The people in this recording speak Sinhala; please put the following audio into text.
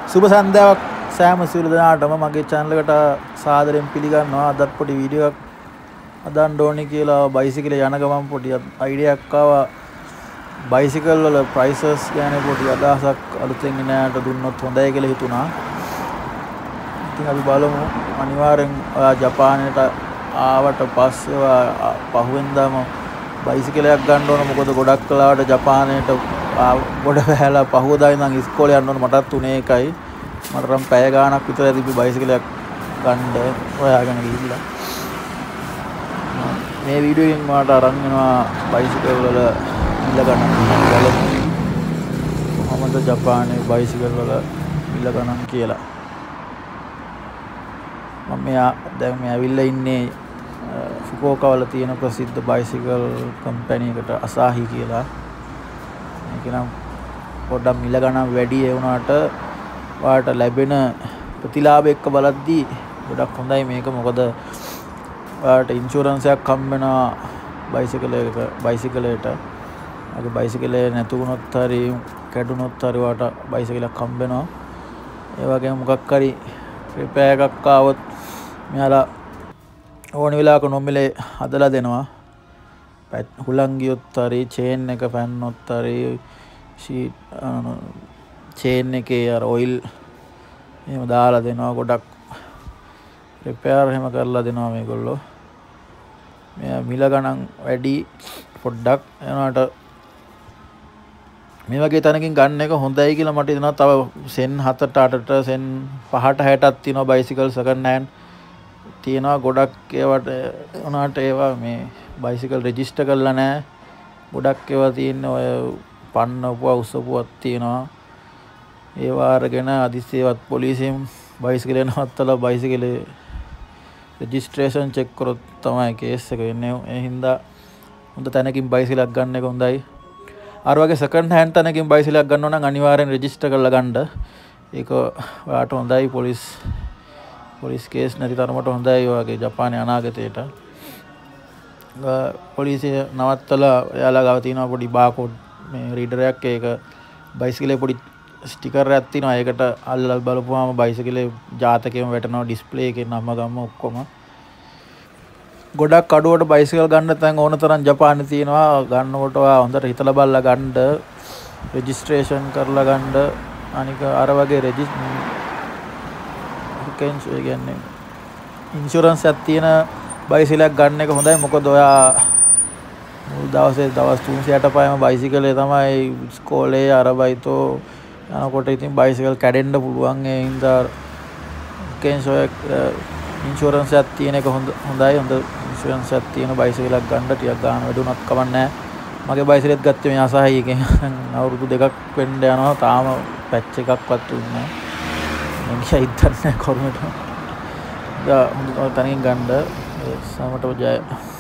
සුබ සන්ධ්‍යාවක් සෑම සියලු දෙනාටම මගේ channel එකට සාදරයෙන් පිළිගන්නවා. අදත් පොඩි වීඩියෝ එකක් හදන්න ඕනේ කියලා බයිසිකලේ යන ගමන් පොඩි අයිඩියා එකක් ආවා. බයිසිකල් වල prices ගැන පොඩි අදහසක් අලුතෙන් එනෑට දුන්නොත් හොඳයි කියලා හිතුණා. ඉතින් අපි බලමු. අනිවාර්යෙන් ඔයා ජපානයට ආවට පස්සේ පහුවෙන්දාම බයිසිකලයක් ගන්න ඕන. මොකද ගොඩක් කලාවට ජපානයට ගොඩ වැහැලා පහුවදා ඉඳන් ඉස්කෝලේ යන්න ඕන. මටත් උනේ ඒකයි. මට නම් පැය ගාණක් විතර තිබ්බ බයිසිකලයක් ගන්න හොයාගෙන ගිහිල්ලා. මේ වීඩියෝ එකෙන් මට අරන් එනවා බයිසිකල් වල මිල ගණන් බලමු. කොහොමද ජපානයේ බයිසිකල් වල මිල ගණන් කියලා. මම දැන් මේ ඇවිල්ලා ඉන්නේ ෆුකුෝකා වල තියෙන ප්‍රසිද්ධ බයිසිකල් කම්පැනි එකට අසාහි කියලා. මේක නම් පොඩ්ඩක් මිල ගණන් වැඩි ඒ වුණාට ඔයාලට ලැබෙන ප්‍රතිලාභ එක්ක බලද්දී ගොඩක් හොඳයි මේක. මොකද ඔයාලට ඉන්ෂුරන්ස් එකක් හම්බ වෙනවා බයිසිකලයට. අගේ බයිසිකලේ නැතු වුණොත් හරි කැඩුනොත් හරි ඔයාලට බයිසිකලයක් හම්බ වෙනවා. ඒ වගේම මොකක් හරි රිපෙයාර් එකක් ආවොත් මෙයාලා ඕන වෙලාවක නොමිලේ හදලා දෙනවා. හුලං ගියොත් හරි චේන් එක පැන්නොත් හරි චේන් එකේ අර ඔයිල් එහෙම දාලා දෙනවා. ගොඩක් රිපෙයාර් එහෙම කරලා දෙනවා මේගොල්ලෝ. මෙයා මිල ගණන් වැඩි පොඩ්ඩක් එනවාට මේ වගේ තැනකින් ගන්න එක හොඳයි කියලා මට හිතෙනවා. තව සෙන් 7ට 8ට සෙන් 5ට 6ටක් තියෙනවා බයිසිකල් සෙකන්ඩ් හෑන්ඩ් තියෙනවා. ගොඩක් ඒවට උනාට ඒවා මේ බයිසිකල් රෙජිස්ටර් කරලා නැහැ. ගොඩක් ඒවා තියෙන්නේ ඔය පන්න උපුව උස්සපුවක් තියෙනවා. ඒවා අරගෙන අදිස්සියවත් පොලිසියෙන් බයිසිකලේ නවත්තලා බයිසිකලේ රෙජිස්ට්‍රේෂන් චෙක් කරොත් තමයි කේස් එක වෙන්නේ. ඒ හින්දා හොඳ තැනකින් බයිසිකලයක් ගන්න එක හොඳයි. අර වගේ සෙකන්ඩ් හෑන්ඩ් තැනකින් බයිසිකලයක් ගන්නව නම් අනිවාර්යෙන් රෙජිස්ටර් කරලා ගන්න. ඒක ඔයාලට හොඳයි. පොලිස් කේස් නැති තරමට හොඳයි ඔයගේ ජපානයේ අනාගතයට. පොලිසිය නවත්තලා එයාලා ගාව තියෙනවා පොඩි බාකෝඩ් මේ රීඩර් එකක්. ඒක බයිසිකලේ පොඩි ස්ටිකර් එකක් තියෙනවා. ඒකට අල්ලලා බලපුවාම බයිසිකලේ ජාතකයම වැටෙනවා ඩිස්ප්ලේ එකේ නම ගම ඔක්කොම. ගොඩක් අඩුවට බයිසිකල් ගන්න තැන් ඕන තරම් ජපානයේ තියෙනවා. ගන්නකොට ඔයා හොඳට හිතලා බලලා ගන්න. රෙජිස්ට්‍රේෂන් කරලා ගන්න. අනික අර වගේ ඉන්ෂුරන්ස් එකක් තියෙන බයිසිකලයක් ගන්න එක හොඳයි. මොකද ඔයා මුල් දවසේ දවස් 300ට පයම බයිසිකලේ තමයි ඉස්කෝලේ අරබයිතෝ යනකොට ඉතින් බයිසිකල් කැඩෙන්න පුළුවන්. ඒ හින්දා ඉන්ෂුරන්ස් එකක් තියෙන එක හොඳයි. හොඳ ඉන්ෂුරන්ස් එකක් තියෙන බයිසිකලයක් ගන්න. ටිකක් ගන්න වැඩුණත් කමක් නැහැ. මගේ බයිසිකලෙත් ගත්තේ මේ අසහයි එකෙන්. අවුරුදු 2ක් වෙන්න යනවා. තාම පැච් එකක්වත් දුන්නේ නැහැ. මම හිතන්නේ කොරමට. හොඳ තනින් ගන්න. සමටව ජය.